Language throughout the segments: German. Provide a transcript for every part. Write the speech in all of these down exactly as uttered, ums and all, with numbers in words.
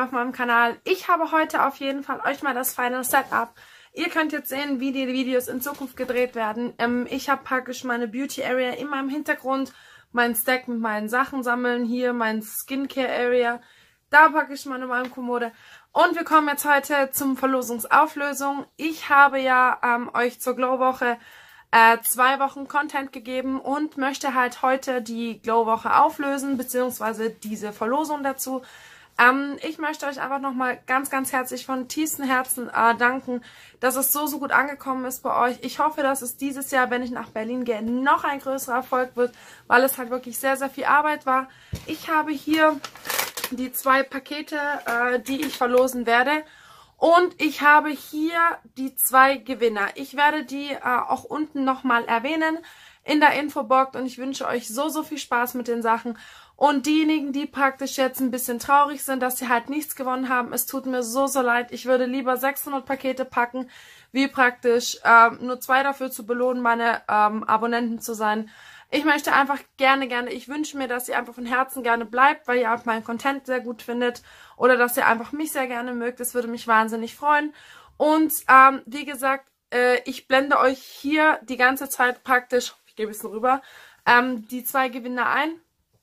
hier auf meinem Kanal. Ich habe heute auf jeden Fall euch mal das Final Setup. Ihr könnt jetzt sehen, wie die Videos in Zukunft gedreht werden. Ähm, ich habe praktisch meine Beauty Area in meinem Hintergrund, mein Stack mit meinen Sachen sammeln, hier mein Skincare Area. Da packe ich meine Malmkommode. Und wir kommen jetzt heute zum Verlosungsauflösung. Ich habe ja ähm, euch zur Glow-Woche äh, zwei Wochen Content gegeben und möchte halt heute die Glow-Woche auflösen, beziehungsweise diese Verlosung dazu. Ähm, ich möchte euch einfach nochmal ganz, ganz herzlich von tiefstem Herzen äh, danken, dass es so, so gut angekommen ist bei euch. Ich hoffe, dass es dieses Jahr, wenn ich nach Berlin gehe, noch ein größerer Erfolg wird, weil es halt wirklich sehr, sehr viel Arbeit war. Ich habe hier die zwei Pakete, äh, die ich verlosen werde. Und ich habe hier die zwei Gewinner. Ich werde die äh, auch unten nochmal erwähnen in der Infobox und ich wünsche euch so, so viel Spaß mit den Sachen. Und diejenigen, die praktisch jetzt ein bisschen traurig sind, dass sie halt nichts gewonnen haben, es tut mir so, so leid. Ich würde lieber sechshundert Pakete packen, wie praktisch äh, nur zwei dafür zu belohnen, meine ähm, Abonnenten zu sein. Ich möchte einfach gerne, gerne, ich wünsche mir, dass ihr einfach von Herzen gerne bleibt, weil ihr auch meinen Content sehr gut findet oder dass ihr einfach mich sehr gerne mögt. Das würde mich wahnsinnig freuen. Und ähm, wie gesagt, äh, ich blende euch hier die ganze Zeit praktisch, ich gebe es rüber, ähm, die zwei Gewinner ein,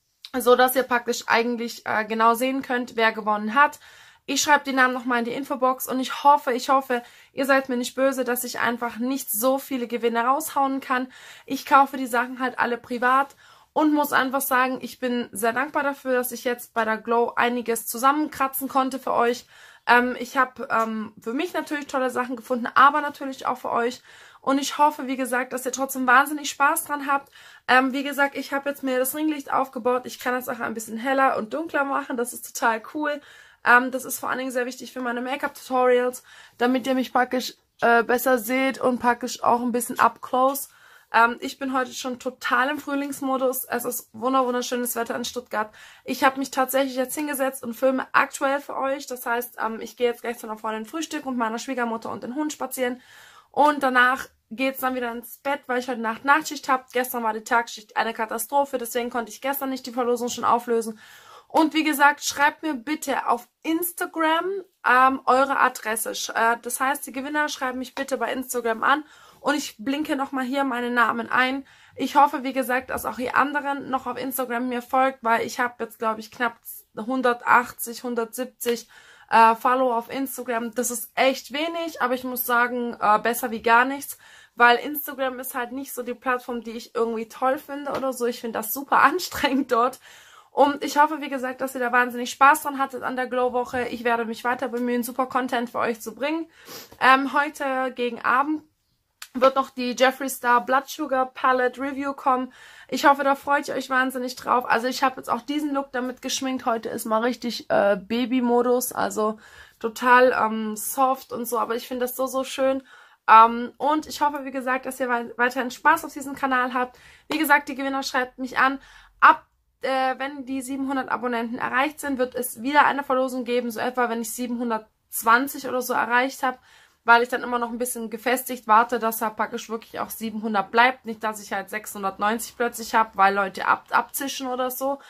so dass ihr praktisch eigentlich äh, genau sehen könnt, wer gewonnen hat. Ich schreibe die Namen nochmal in die Infobox und ich hoffe, ich hoffe, ihr seid mir nicht böse, dass ich einfach nicht so viele Gewinne raushauen kann. Ich kaufe die Sachen halt alle privat und muss einfach sagen, ich bin sehr dankbar dafür, dass ich jetzt bei der Glow einiges zusammenkratzen konnte für euch. Ähm, ich habe ähm, für mich natürlich tolle Sachen gefunden, aber natürlich auch für euch. Und ich hoffe, wie gesagt, dass ihr trotzdem wahnsinnig Spaß dran habt. Ähm, wie gesagt, ich habe jetzt mir das Ringlicht aufgebaut. Ich kann das auch ein bisschen heller und dunkler machen. Das ist total cool. Ähm, das ist vor allen Dingen sehr wichtig für meine Make-up-Tutorials, damit ihr mich praktisch äh, besser seht und praktisch auch ein bisschen up close. Ähm, ich bin heute schon total im Frühlingsmodus. Es ist wunderschönes Wetter in Stuttgart. Ich habe mich tatsächlich jetzt hingesetzt und filme aktuell für euch. Das heißt, ähm, ich gehe jetzt gleich zu einer Freundin Frühstück und meiner Schwiegermutter und den Hund spazieren. Und danach geht's dann wieder ins Bett, weil ich heute Nacht Nachtschicht habe. Gestern war die Tagschicht eine Katastrophe, deswegen konnte ich gestern nicht die Verlosung schon auflösen. Und wie gesagt, schreibt mir bitte auf Instagram ähm, eure Adresse. Äh, das heißt, die Gewinner schreiben mich bitte bei Instagram an und ich blinke nochmal hier meine Namen ein. Ich hoffe, wie gesagt, dass auch ihr anderen noch auf Instagram mir folgt, weil ich habe jetzt, glaube ich, knapp hundertachtzig, hundertsiebzig äh, Follower auf Instagram. Das ist echt wenig, aber ich muss sagen, äh, besser wie gar nichts. Weil Instagram ist halt nicht so die Plattform, die ich irgendwie toll finde oder so. Ich finde das super anstrengend dort. Und ich hoffe, wie gesagt, dass ihr da wahnsinnig Spaß dran hattet an der Glow-Woche. Ich werde mich weiter bemühen, super Content für euch zu bringen. Ähm, heute gegen Abend wird noch die Jeffree Star Blood Sugar Palette Review kommen. Ich hoffe, da freut ihr euch wahnsinnig drauf. Also ich habe jetzt auch diesen Look damit geschminkt. Heute ist mal richtig äh, Baby-Modus, also total ähm, soft und so. Aber ich finde das so, so schön. Um, und ich hoffe, wie gesagt, dass ihr weiterhin Spaß auf diesem Kanal habt. Wie gesagt, die Gewinner schreibt mich an. Ab, äh, wenn die siebenhundert Abonnenten erreicht sind, wird es wieder eine Verlosung geben. So etwa, wenn ich siebenhundertzwanzig oder so erreicht habe. Weil ich dann immer noch ein bisschen gefestigt warte, dass er praktisch wirklich auch siebenhundert bleibt. Nicht, dass ich halt sechshundertneunzig plötzlich habe, weil Leute ab, abzischen oder so.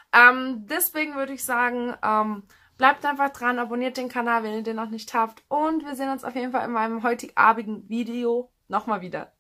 Um, deswegen würde ich sagen, um, bleibt einfach dran, abonniert den Kanal, wenn ihr den noch nicht habt. Und wir sehen uns auf jeden Fall in meinem heutigen Abend Video nochmal wieder.